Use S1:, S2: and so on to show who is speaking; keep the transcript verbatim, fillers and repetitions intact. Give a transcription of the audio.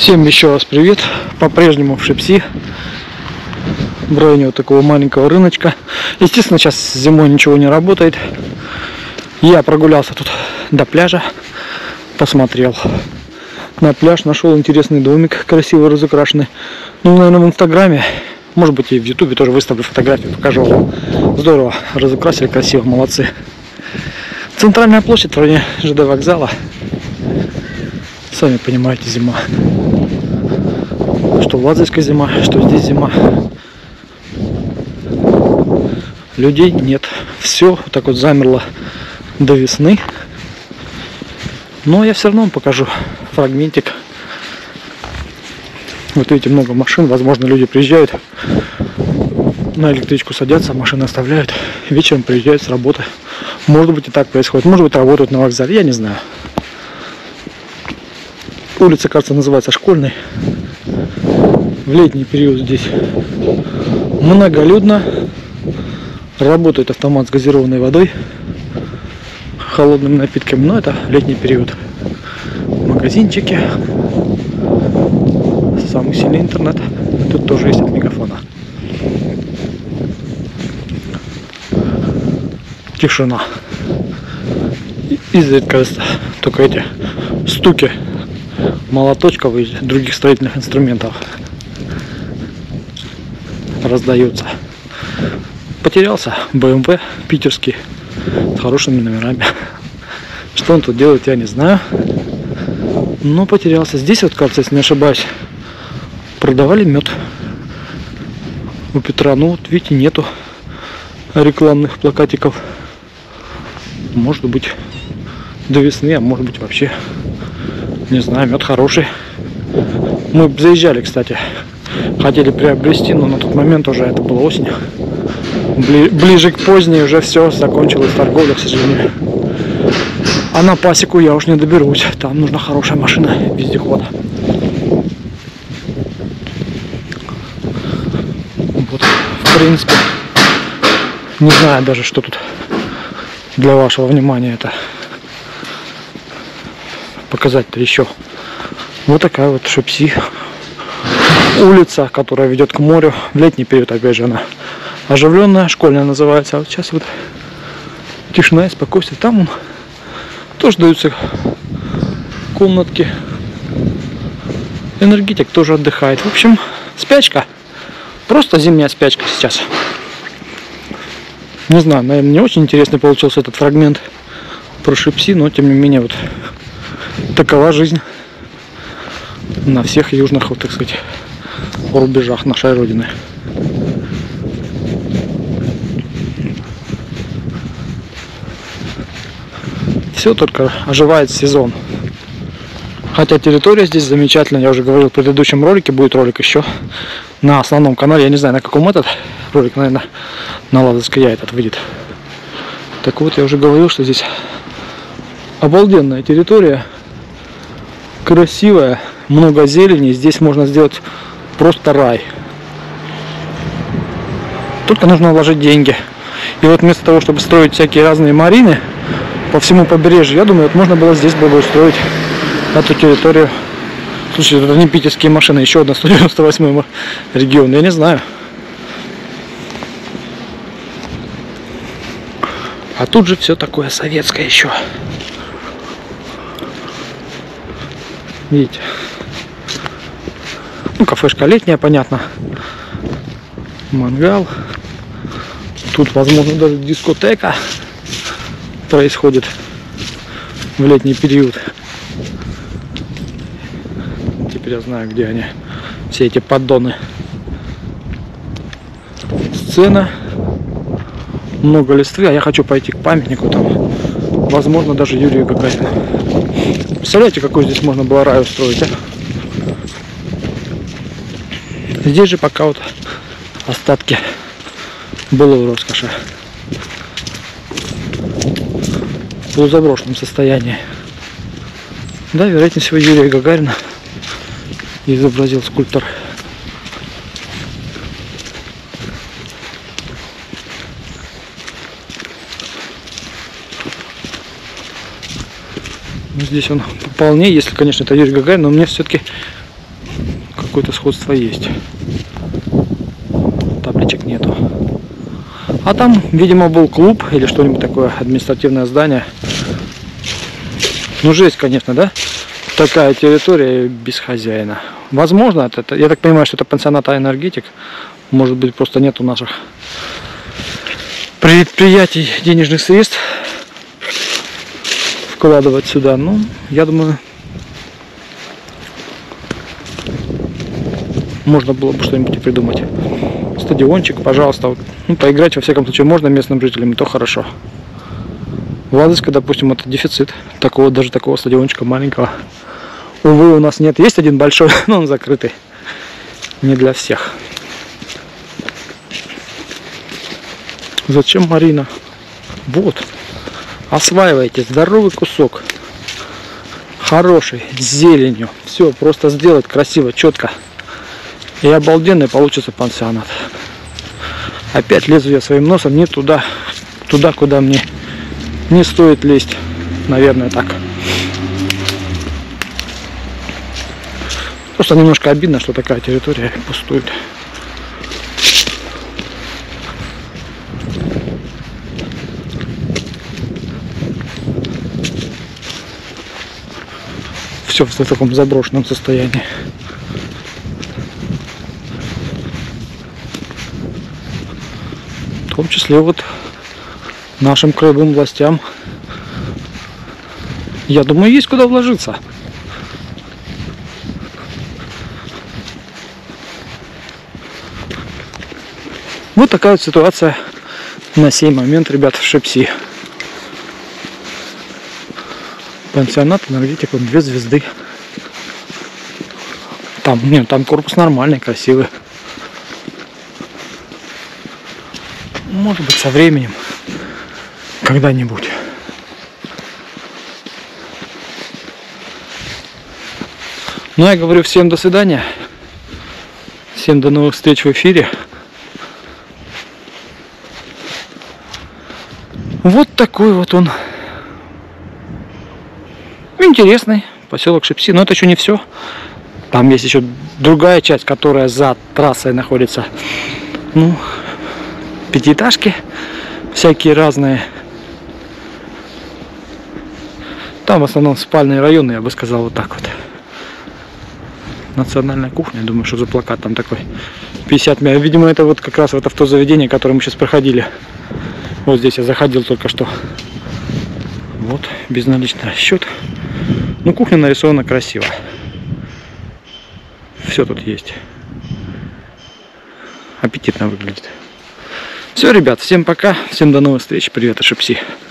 S1: Всем еще раз привет, по-прежнему в Шипси, в районе вот такого маленького рыночка. Естественно, сейчас зимой ничего не работает. Я прогулялся тут до пляжа, посмотрел на пляж, нашел интересный домик, красиво разукрашенный. Ну, наверное, в Инстаграме, может быть, и в Ютубе тоже выставлю фотографию, покажу вам. Здорово разукрасили, красиво, молодцы. Центральная площадь в районе ЖД вокзала. Сами понимаете, зима. Что в Лазарской зима, что здесь зима. Людей нет. Все вот так вот замерло до весны. Но я все равно вам покажу фрагментик. Вот видите, много машин. Возможно, люди приезжают, на электричку садятся, машины оставляют. Вечером приезжают с работы. Может быть, и так происходит. Может быть, работают на вокзале. Я не знаю. Улица, кажется, называется Школьной. В летний период здесь многолюдно. Работает автомат с газированной водой, холодными напитками, но это летний период. Магазинчики. Самый сильный интернет. Тут тоже есть от Мегафона. Тишина. Изредка только эти стуки молоточков и других строительных инструментов раздаются. Потерялся бэ эм вэ питерский с хорошими номерами. Что он тут делает, я не знаю. Но потерялся. Здесь вот, кажется, если не ошибаюсь, продавали мед у Петра. Ну вот видите, нету рекламных плакатиков. Может быть, до весны, а может быть вообще. Не знаю, мед хороший. Мы заезжали, кстати, хотели приобрести, но на тот момент уже это была осень. Бли ближе к поздней уже все, закончилась торговля, к сожалению. А на пасеку я уж не доберусь. Там нужна хорошая машина, вездеход. Вот, в принципе, не знаю даже, что тут для вашего внимания это показать-то еще. Вот такая вот Шипси. Улица, которая ведет к морю. В летний период, опять же, она оживленная, Школьная называется. А вот сейчас вот тишина и спокойствие. Там он тоже даются комнатки. Энергетик тоже отдыхает. В общем, спячка. Просто зимняя спячка сейчас. Не знаю, наверное, не очень интересный получился этот фрагмент про Шипси, но тем не менее вот такова жизнь на всех южных, вот, так сказать, рубежах нашей родины. Все только оживает сезон. Хотя территория здесь замечательная. Я уже говорил в предыдущем ролике, будет ролик еще на основном канале. Я не знаю, на каком этот ролик, наверное, на Лазарской я этот выйдет. Так вот, я уже говорил, что здесь обалденная территория. Красивая, много зелени. Здесь можно сделать просто рай. Только нужно вложить деньги. И вот вместо того, чтобы строить всякие разные марины по всему побережью, я думаю, вот можно было здесь было бы устроить эту территорию. Слушайте, это не питерские машины, еще одна сто девяносто восьмой регион, я не знаю. А тут же все такое советское еще. Видите? Ну, кафешка летняя, понятно. Мангал. Тут, возможно, даже дискотека происходит в летний период. Теперь я знаю, где они. Все эти поддоны. Сцена. Много листвы. А я хочу пойти к памятнику там. Возможно, даже Юрию Гагарину. Представляете, какой здесь можно было рай устроить, а? Здесь же пока вот остатки былой роскоши. В полузаброшенном состоянии. Да, вероятнее всего, Юрия Гагарина изобразил скульптор. Здесь он вполне, если, конечно, это Юрий Гагарин, но мне все-таки какое-то сходство есть. Табличек нету. А там, видимо, был клуб или что-нибудь такое, административное здание. Ну, жесть, конечно, да? Такая территория без хозяина. Возможно, это, я так понимаю, что это пансионат «Энергетик». Может быть, просто нету наших предприятий денежных средств вкладывать сюда. Ну, я думаю, можно было бы что-нибудь придумать. Стадиончик, пожалуйста. Ну, поиграть, во всяком случае, можно местным жителям, и то хорошо. В Ладожске, допустим, это дефицит. Такого, даже такого стадиончика маленького. Увы, у нас нет. Есть один большой, но он закрытый. Не для всех. Зачем Марина? Вот. Осваивайте. Здоровый кусок. Хороший. С зеленью. Все, просто сделать красиво, четко. И обалденный получится пансионат. Опять лезу я своим носом не туда, туда, куда мне не стоит лезть. Наверное, так. Просто немножко обидно, что такая территория пустует. Все в таком заброшенном состоянии. В том числе вот нашим краевым властям, я думаю, есть куда вложиться. Вот такая вот ситуация на сей момент, ребят, в Шепси. Пансионат «Энергетик», вот две звезды. Там, нет, там корпус нормальный, красивый. Может быть, со временем, когда-нибудь. Ну, я говорю всем до свидания. Всем до новых встреч в эфире. Вот такой вот он интересный поселок Шепси. Но это еще не все. Там есть еще другая часть, которая за трассой находится. Ну, пятиэтажки всякие разные. Там в основном спальные районы, я бы сказал, вот так вот. Национальная кухня, думаю, что за плакат там такой. пятьдесят метров. Видимо, это вот как раз вот автозаведение, которое мы сейчас проходили. Вот здесь я заходил только что. Вот, безналичный расчет. Ну, кухня нарисована красиво. Все тут есть. Аппетитно выглядит. Все, ребят, всем пока. Всем до новых встреч. Привет из Шепси.